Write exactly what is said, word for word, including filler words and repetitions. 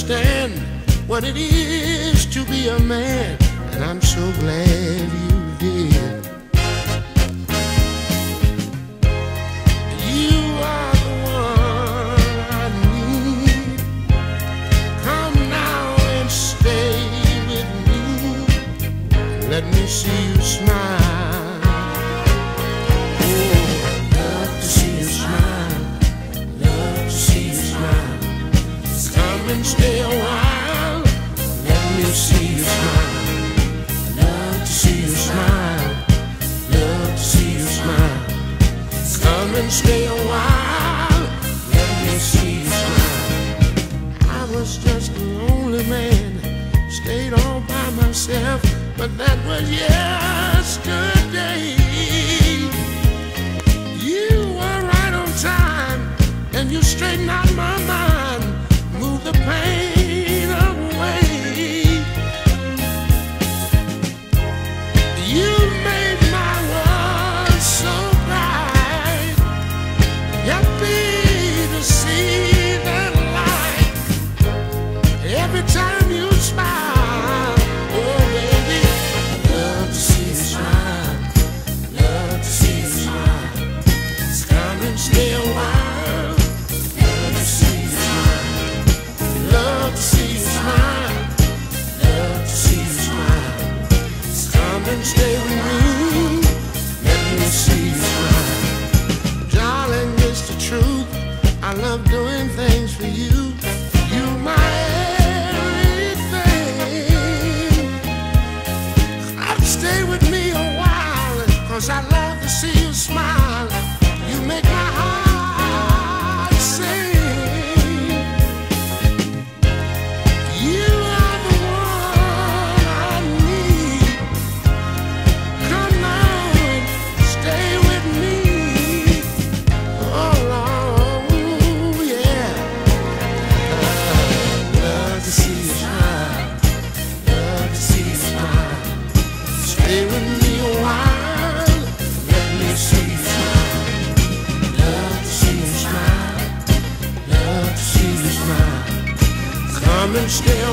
understand what it is to be a man, and I'm so glad you did. You are the one I need. Come now and stay with me. Let me see you smile. Oh, I'd love to see you smile. Love to see you smile. Come and stay a while. Let me see you smile. Love to see you smile. Love to see you smile. Come and stay a while. Let me see you smile. I was just a lonely man, stayed all by myself, but that was yesterday. You were right on time, and you straightened out my mind, move the pain away. You made my world so bright, happy to see the light every time you smile. Oh baby, love to see you smile, love to see you smile. Come and stay a while. Love to see you smile, love to see you smile, love to see you smile. Come and stay with me. Let me see you smile. Darling, it's the truth. I love doing things for you. You my everything. Stay with me a while, 'cause I love to see you smile. You make my heart sing. You are the one I need. Come now and stay with me. Oh Lord, yeah. Love to see you smile. Love to see you smile. Stay with me a while. Let me see you smile. Love to see you smile. Love to see you smile. Come and stay